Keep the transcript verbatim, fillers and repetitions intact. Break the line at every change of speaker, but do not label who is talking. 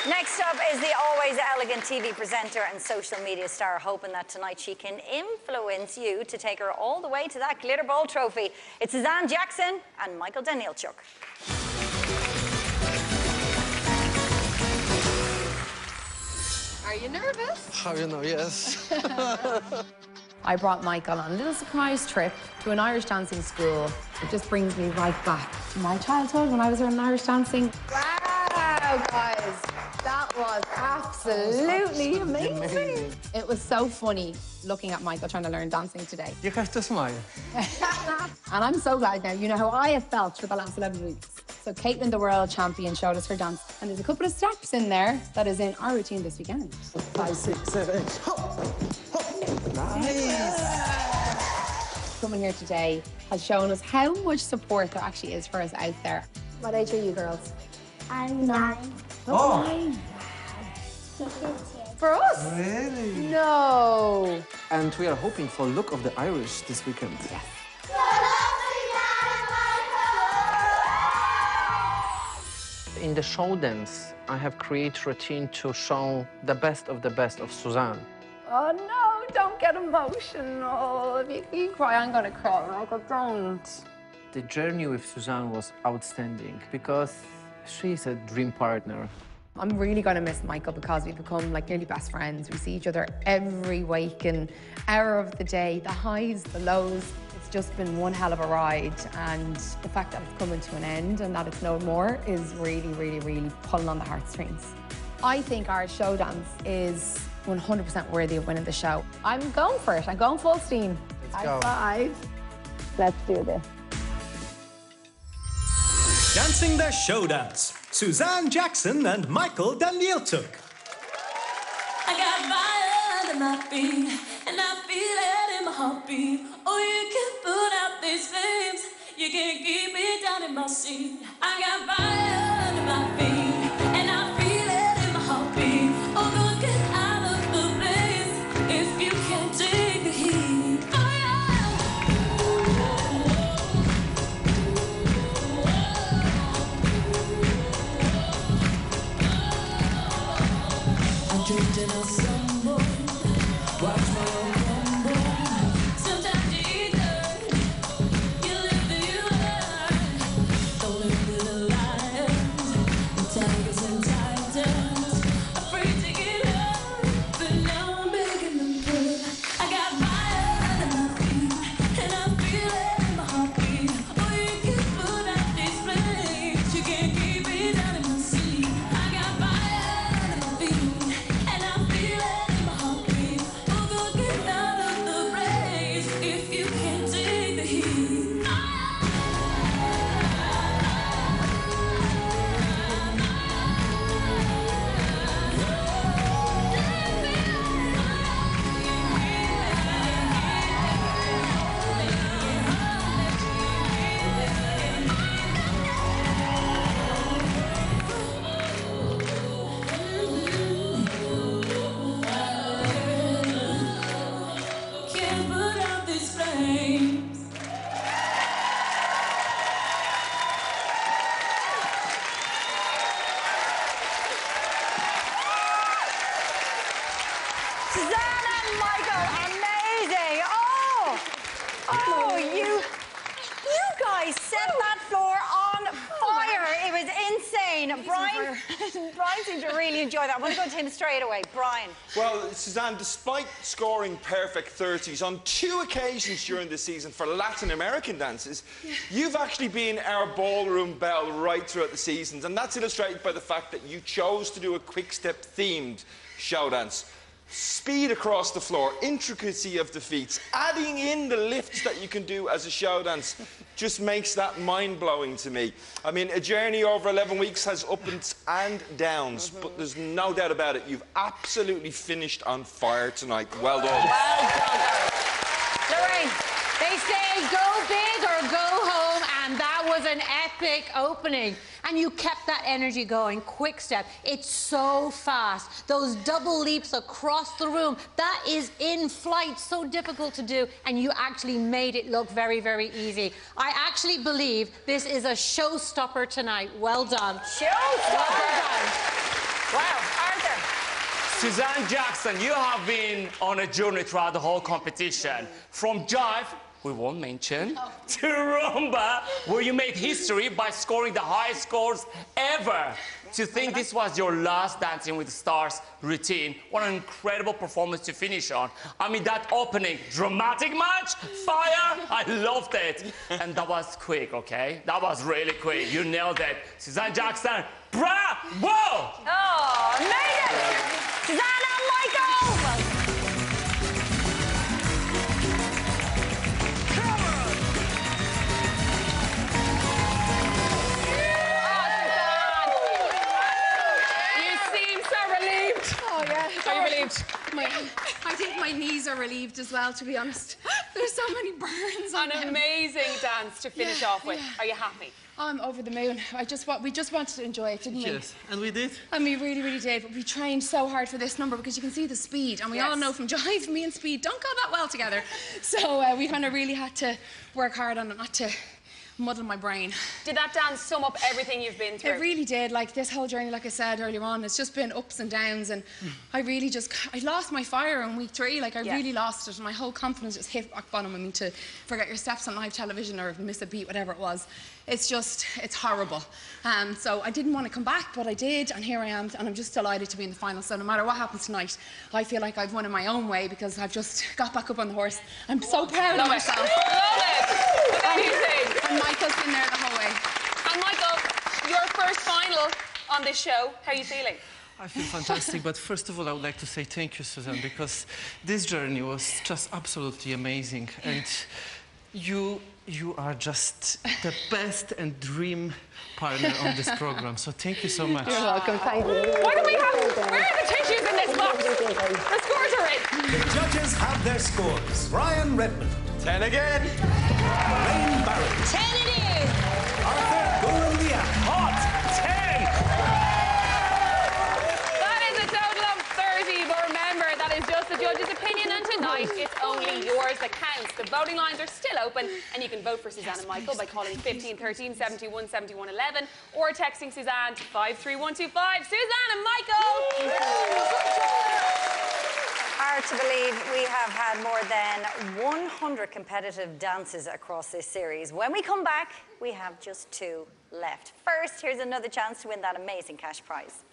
Next up is the always elegant T V presenter and social media star, hoping that tonight she can influence you to take her all the way to that glitter ball trophy. It's Suzanne Jackson and Michael Danielchuk.
Are you nervous?
How you know, yes.
I brought Michael on a little surprise trip to an Irish dancing school. It just brings me right back to my childhood when I was learning Irish dancing. Wow, guys, that was absolutely amazing. amazing. It was so funny looking at Michael trying to learn dancing today.
You have to smile.
And I'm so glad now you know how I have felt for the last eleven weeks. So Caitlin, the world champion, showed us her dance. And there's a couple of steps in there that is in our routine this weekend.
Five, six, seven, eight. Hop, hop. Nice.
Someone here today has shown us how much support there actually is for us out there. What age are you girls?
I'm nine.
Oh.
Nine. For us?
Really?
No.
And we are hoping for Look of the Irish this weekend.
Yes.
In the show dance, I have created routine to show the best of the best of Suzanne.
Oh no, don't get emotional. If you, you cry, I'm gonna cry. Michael, don't.
The journey with Suzanne was outstanding because she's a dream partner.
I'm really gonna miss Michael because we've become like nearly best friends. We see each other every waking hour of the day, the highs, the lows. It's just been one hell of a ride, and the fact that it's coming to an end and that it's no more is really, really, really pulling on the heartstrings. I think our show dance is one hundred percent worthy of winning the show. I'm going for it. I'm going full steam.
Let's go.
High five. Let's do this.
Dancing the show dance, Suzanne Jackson and Michael Danielchuk.
I got fire under my feet, and I feel it in my heartbeat. Oh, you can put out these flames, you can keep me down in my seat. I got fire under my feet, and I feel it in my heartbeat. Oh, go get out of the place if you can't take the heat. Oh, I'm drinking on someone, watch my own rumble. Sometimes you learn, you live and you learn. Don't live with the lions, and tigers and titans, afraid to get up, but now I'm begging them to. I got fire under my feet, and I feel it in my heartbeat. Oh, you can put out these flames, you can't keep me down in my seat. I got fire under my feet.
Suzanne and Michael, amazing! Oh, oh, you, you guys set that floor on fire. It was insane. Brian, Brian seemed to really enjoy that. I'm going to go to him straight away. Brian.
Well, Suzanne, despite scoring perfect thirties on two occasions during the season for Latin American dances, yeah. you've actually been our ballroom belle right throughout the seasons, and that's illustrated by the fact that you chose to do a quick-step themed show dance. Speed across the floor, intricacy of the feats, adding in the lifts that you can do as a show dance just makes that mind-blowing to me. I mean, a journey over eleven weeks has ups and downs, mm-hmm. but there's no doubt about it. You've absolutely finished on fire tonight. Well done.
Well done.
Lorraine, they say go big or go home, and that was an epic opening. And you kept that energy going. Quick step. It's so fast. Those double leaps across the room. That is in flight. So difficult to do. And you actually made it look very, very easy. I actually believe this is a showstopper tonight. Well done.
Showstopper.
Well done.
Wow, Arthur.
Suzanne Jackson, you have been on a journey throughout the whole competition. From jive, we won't mention, to rumba, where you made history by scoring the highest scores ever. To think this was your last Dancing with the Stars routine, what an incredible performance to finish on. I mean, that opening dramatic match, fire, I loved it. And that was quick, okay? That was really quick. You nailed it. Suzanne Jackson, bravo!
Oh, amazing! Susanna and Michael! Well,
Oh, yeah.
Are you relieved?
My, I think my knees are relieved as well, to be honest. There's so many burns on
An
them.
amazing dance to finish
Yeah,
off with.
yeah.
Are you happy?
I'm over the moon. I just wa- we just wanted to enjoy it, didn't we?
Yes, and we did.
And we really, really did. But we trained so hard for this number because you can see the speed. And we all
Yes.
know from jive, me and speed don't go that well together. So uh, we kind of really had to work hard on it, not to muddle my brain.
Did that dance sum up everything you've been through?
It really did. Like this whole journey, like I said earlier on, it's just been ups and downs. And I really just, I lost my fire in week three. Like I
Yeah.
really lost it. And my whole confidence just hit rock bottom. I mean, to forget your steps on live television or miss a beat, whatever it was. It's just, it's horrible. Um, so I didn't want to come back, but I did. And here I am. And I'm just delighted to be in the final. So no matter what happens tonight, I feel like I've won in my own way because I've just got back up on the horse. I'm so proud
Love
of
it.
myself.
Love it. Amazing.
And Michael's been there the whole way.
And Michael, your first final on this show, how are you feeling?
I feel fantastic, but first of all, I would like to say thank you, Suzanne, because this journey was just absolutely amazing. And you, you are just the best and dream partner on this program. So thank you so much.
You're welcome. Thank you.
Why don't we have... Where are the tissues in this box? The scores are in.
The judges have their scores. Ryan Redmond,
Ten again.
Lorraine Barrett,
ten it is!
Arthur Golandia,
Hot ten!
That is a total of thirty, but remember, that is just the judge's opinion, and tonight it's only yours that counts. The voting lines are still open, and you can vote for Suzanne and Michael by calling fifteen thirteen seventy-one seventy-one eleven or texting Suzanne to five three one two five. Suzanne and Michael!
Hard to believe we have had more than one hundred competitive dances across this series. When we come back, we have just two left. First, here's another chance to win that amazing cash prize.